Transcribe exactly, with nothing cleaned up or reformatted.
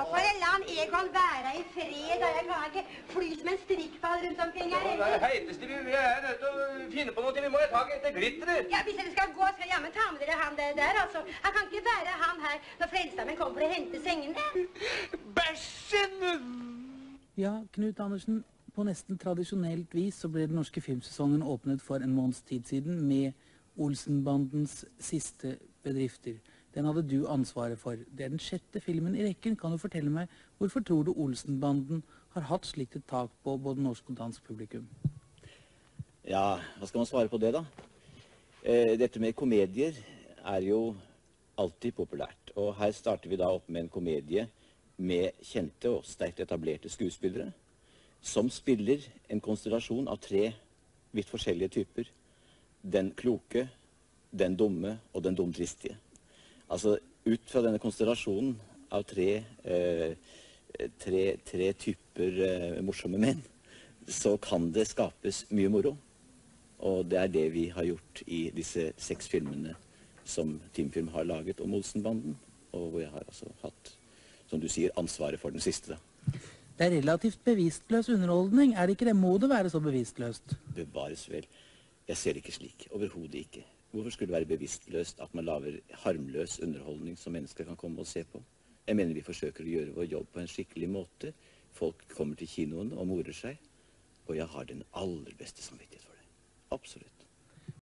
Ja, får jeg la han Egon være i fred, da jeg kan ikke fly som en strikkball rundt omkring her. Ja, det er heiteste, vi er nødt til å finne på noe, vi må ha tak etter glitteret. Ja, hvis dere skal gå, skal jeg jammen ta med dere han der, der, altså. Han kan ikke være han her når Frelsesarmeen kommer for å hente sengene. Bæsjen! Ja, Knut Andersen, på nesten tradisjonelt vis så ble den norske filmsesongen åpnet for en måneds tid siden med Olsenbandens siste bedrifter. Den hadde du ansvaret for. Det er den sjette filmen i rekken. Kan du fortelle meg, hvorfor tror du Olsenbanden har hatt slikt et tak på både norsk og dansk publikum? Ja, hva skal man svare på det da? Eh, dette med komedier er jo alltid populært. Og her starter vi da opp med en komedie med kjente og sterkt etablerte skuespillere, som spiller en konstellasjon av tre vidt forskjellige typer. Den kloke, den dumme og den dumdristige. Altså, ut fra denne konstellasjonen av tre, eh, tre, tre typer eh, morsomme menn, så kan det skapes mye moro. Og det er det vi har gjort i disse seks filmene som Teamfilm har laget om Olsenbanden, og hvor jeg har altså hatt, som du sier, ansvaret for den siste. Det er relativt bevisstløs underholdning, er det ikke det? Må det være så bevisstløst? Bevares vel. Jeg ser det ikke slik, overhodet ikke. Hvorfor skulle det være bevisstløst at man lager harmløs underholdning som mennesker kan komme og se på? Jeg mener vi forsøker å gjøre vår jobb på en skikkelig måte. Folk kommer til kinoen og morer seg, og jeg har den aller beste samvittighet for det. Absolutt.